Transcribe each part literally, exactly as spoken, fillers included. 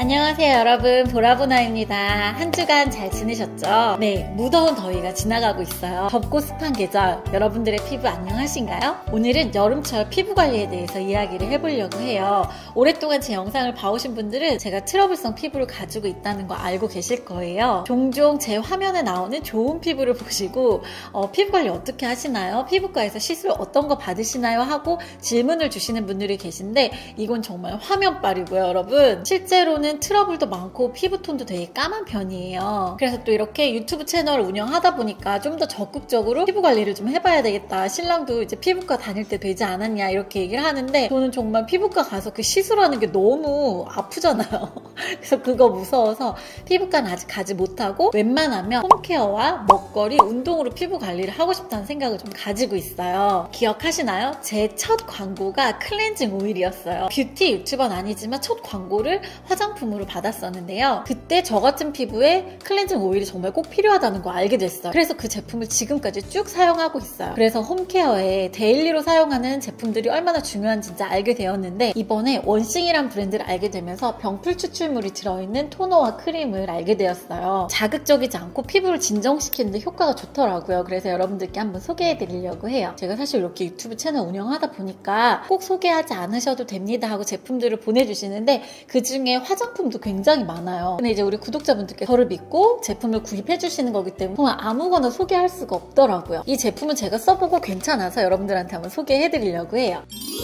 안녕하세요 여러분, 보라보나입니다. 한 주간 잘 지내셨죠? 네, 무더운 더위가 지나가고 있어요. 덥고 습한 계절, 여러분들의 피부 안녕하신가요? 오늘은 여름철 피부 관리에 대해서 이야기를 해보려고 해요. 오랫동안 제 영상을 봐오신 분들은 제가 트러블성 피부를 가지고 있다는 거 알고 계실 거예요. 종종 제 화면에 나오는 좋은 피부를 보시고 어, 피부 관리 어떻게 하시나요? 피부과에서 시술 어떤 거 받으시나요? 하고 질문을 주시는 분들이 계신데 이건 정말 화면빨이고요 여러분. 실제로는 트러블도 많고 피부톤도 되게 까만 편이에요. 그래서 또 이렇게 유튜브 채널을 운영하다 보니까 좀 더 적극적으로 피부 관리를 좀 해봐야 되겠다. 신랑도 이제 피부과 다닐 때 되지 않았냐 이렇게 얘기를 하는데 저는 정말 피부과 가서 그 시술하는 게 너무 아프잖아요. 그래서 그거 무서워서 피부과는 아직 가지 못하고 웬만하면 홈케어와 먹거리, 운동으로 피부 관리를 하고 싶다는 생각을 좀 가지고 있어요. 기억하시나요? 제 첫 광고가 클렌징 오일이었어요. 뷰티 유튜버는 아니지만 첫 광고를 화장품으로 받았었는데요. 그때 저 같은 피부에 클렌징 오일이 정말 꼭 필요하다는 거 알게 됐어요. 그래서 그 제품을 지금까지 쭉 사용하고 있어요. 그래서 홈케어에 데일리로 사용하는 제품들이 얼마나 중요한지 진짜 알게 되었는데 이번에 원싱이란 브랜드를 알게 되면서 병풀 추출물이 들어있는 토너와 크림을 알게 되었어요. 자극적이지 않고 피부를 진정시키는데 효과가 좋더라고요. 그래서 여러분들께 한번 소개해드리려고 해요. 제가 사실 이렇게 유튜브 채널 운영하다 보니까 꼭 소개하지 않으셔도 됩니다 하고 제품들을 보내주시는데 그 중에 화장품도 굉장히 많아요. 근데 이제 우리 구독자분들께 저를 믿고 제품을 구입해 주시는 거기 때문에 정말 아무거나 소개할 수가 없더라고요. 이 제품은 제가 써보고 괜찮아서 여러분들한테 한번 소개해 드리려고 해요.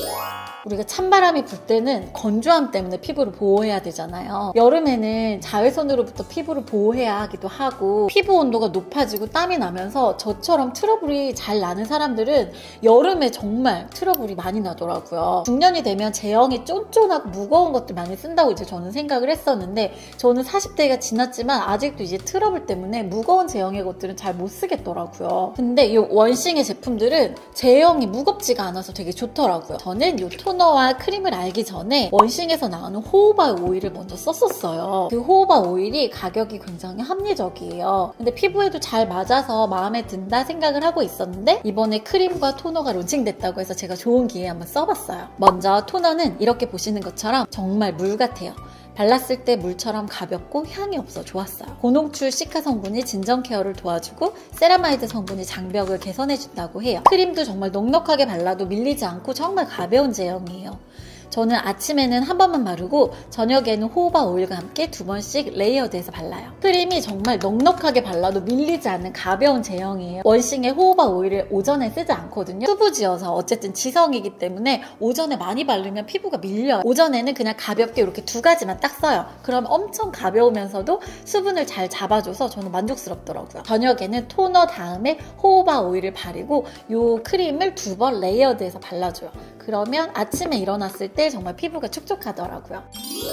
우리가 찬바람이 불 때는 건조함 때문에 피부를 보호해야 되잖아요. 여름에는 자외선으로부터 피부를 보호해야 하기도 하고 피부 온도가 높아지고 땀이 나면서 저처럼 트러블이 잘 나는 사람들은 여름에 정말 트러블이 많이 나더라고요. 중년이 되면 제형이 쫀쫀하고 무거운 것들 많이 쓴다고 이제 저는 생각을 했었는데 저는 사십 대가 지났지만 아직도 이제 트러블 때문에 무거운 제형의 것들은 잘 못 쓰겠더라고요. 근데 이 원싱의 제품들은 제형이 무겁지가 않아서 되게 좋더라고요. 저는 이 토너와 크림을 알기 전에 원싱에서 나오는 호호바 오일을 먼저 썼었어요. 그 호호바 오일이 가격이 굉장히 합리적이에요. 근데 피부에도 잘 맞아서 마음에 든다 생각을 하고 있었는데 이번에 크림과 토너가 론칭됐다고 해서 제가 좋은 기회에 한번 써봤어요. 먼저 토너는 이렇게 보시는 것처럼 정말 물 같아요. 발랐을 때 물처럼 가볍고 향이 없어 좋았어요. 고농출 시카 성분이 진정 케어를 도와주고 세라마이드 성분이 장벽을 개선해준다고 해요. 크림도 정말 넉넉하게 발라도 밀리지 않고 정말 가벼운 제형이에요. 저는 아침에는 한 번만 바르고 저녁에는 호호바 오일과 함께 두 번씩 레이어드해서 발라요. 크림이 정말 넉넉하게 발라도 밀리지 않는 가벼운 제형이에요. 원싱의 호호바 오일을 오전에 쓰지 않거든요. 수부지여서 어쨌든 지성이기 때문에 오전에 많이 바르면 피부가 밀려요. 오전에는 그냥 가볍게 이렇게 두 가지만 딱 써요. 그럼 엄청 가벼우면서도 수분을 잘 잡아줘서 저는 만족스럽더라고요. 저녁에는 토너 다음에 호호바 오일을 바르고 이 크림을 두 번 레이어드해서 발라줘요. 그러면 아침에 일어났을 때 정말 피부가 촉촉하더라고요.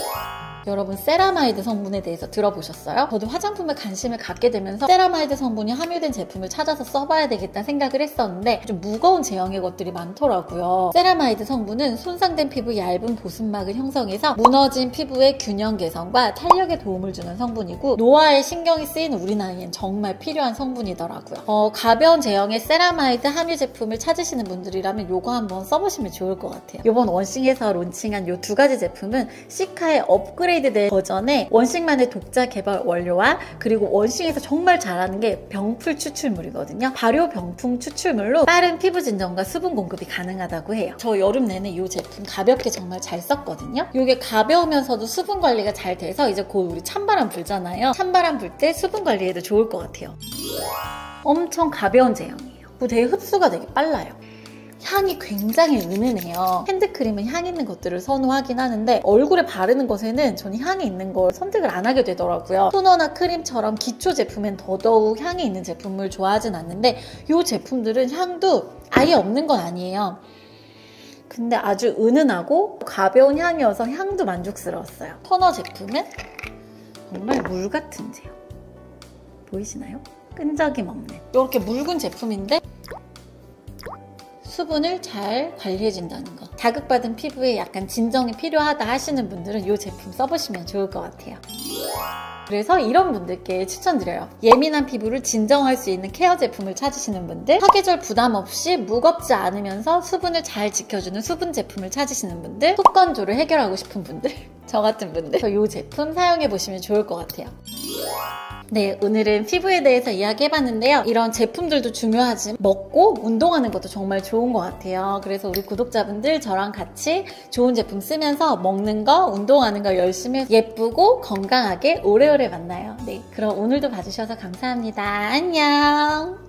여러분 세라마이드 성분에 대해서 들어보셨어요? 저도 화장품에 관심을 갖게 되면서 세라마이드 성분이 함유된 제품을 찾아서 써봐야 되겠다 생각을 했었는데 좀 무거운 제형의 것들이 많더라고요. 세라마이드 성분은 손상된 피부 얇은 보습막을 형성해서 무너진 피부의 균형 개선과 탄력에 도움을 주는 성분이고 노화에 신경이 쓰이는 우리 나이엔 정말 필요한 성분이더라고요. 어, 가벼운 제형의 세라마이드 함유 제품을 찾으시는 분들이라면 이거 한번 써보시면 좋을 것 같아요. 이번 원싱에서 론칭한 이 두 가지 제품은 시카의 업그레이드된 버전의 원싱만의 독자 개발 원료와 그리고 원싱에서 정말 잘하는 게 병풀 추출물이거든요. 발효 병풍 추출물로 빠른 피부 진정과 수분 공급이 가능하다고 해요. 저 여름 내내 이 제품 가볍게 정말 잘 썼거든요. 이게 가벼우면서도 수분 관리가 잘 돼서 이제 곧 우리 찬바람 불잖아요. 찬바람 불 때 수분 관리에도 좋을 것 같아요. 엄청 가벼운 제형이에요. 되게 흡수가 되게 빨라요. 향이 굉장히 은은해요. 핸드크림은 향 있는 것들을 선호하긴 하는데 얼굴에 바르는 것에는 저는 향이 있는 걸 선택을 안 하게 되더라고요. 토너나 크림처럼 기초 제품엔 더더욱 향이 있는 제품을 좋아하진 않는데 이 제품들은 향도 아예 없는 건 아니에요. 근데 아주 은은하고 가벼운 향이어서 향도 만족스러웠어요. 토너 제품은 정말 물 같은 제형. 보이시나요? 끈적임 없는 이렇게 묽은 제품인데 수분을 잘 관리해준다는 거. 자극받은 피부에 약간 진정이 필요하다 하시는 분들은 이 제품 써보시면 좋을 것 같아요. 그래서 이런 분들께 추천드려요. 예민한 피부를 진정할 수 있는 케어 제품을 찾으시는 분들, 사계절 부담 없이 무겁지 않으면서 수분을 잘 지켜주는 수분 제품을 찾으시는 분들, 속건조를 해결하고 싶은 분들 저 같은 분들 이 제품 사용해보시면 좋을 것 같아요. 네, 오늘은 피부에 대해서 이야기해봤는데요. 이런 제품들도 중요하지만 먹고 운동하는 것도 정말 좋은 것 같아요. 그래서 우리 구독자분들 저랑 같이 좋은 제품 쓰면서 먹는 거, 운동하는 거 열심히 예쁘고 건강하게 오래오래 만나요. 네, 그럼 오늘도 봐주셔서 감사합니다. 안녕!